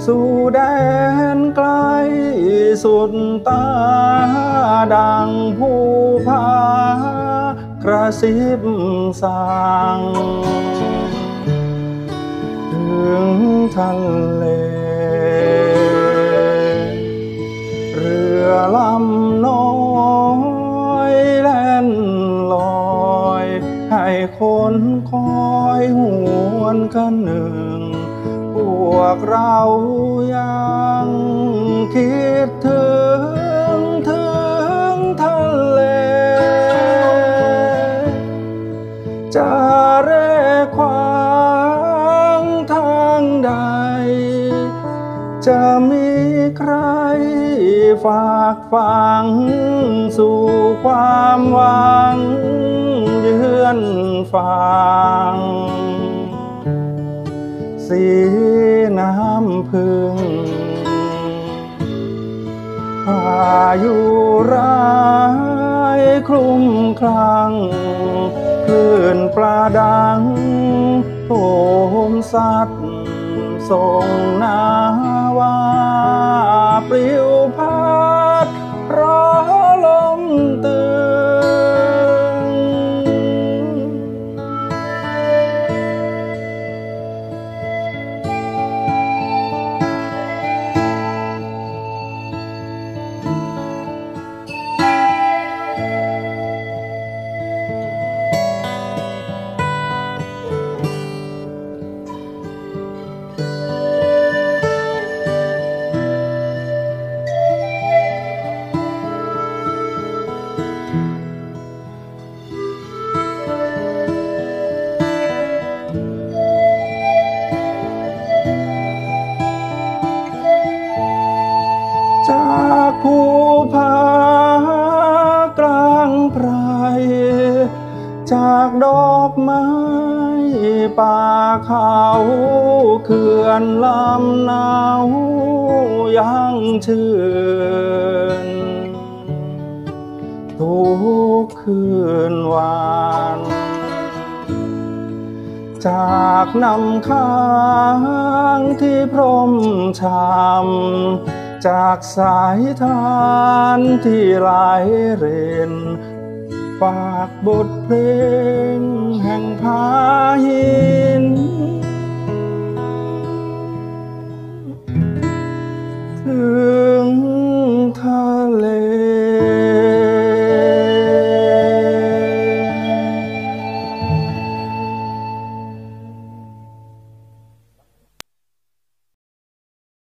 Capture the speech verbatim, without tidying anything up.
สู่แดนไกลสุดตาดังผู้พากระซิบสั่งถึงทะเลเรือลำน้อยแล่นลอยให้คนคอยหวนกันหนึ่งพวกเรายังคิดถึงถึงทะเลจะเร่ขวางทางใดจะมีใครฝากฝังสู่ความหวังเยือนฝั่งสีน้ำพึ่งพายุร้ายคลุ้มคลั่งคลื่นปลาดังโหมสัตว์ส่งนาวาปลิวพัดเพราะลมตื่นจากภูผากลางไพรจากดอกไม้ป่าเขาเขื่อนลำนาวยังชื่นทุกคืนวันจากน้ำค้างที่พรมช้ำจากสายทานที่ไหลเรินฝากบทเพลงแห่งพาหินถึ